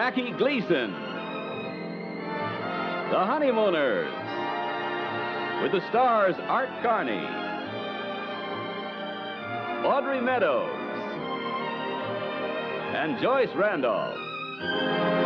Jackie Gleason. The Honeymooners, with the stars Art Carney, Audrey Meadows, and Joyce Randolph.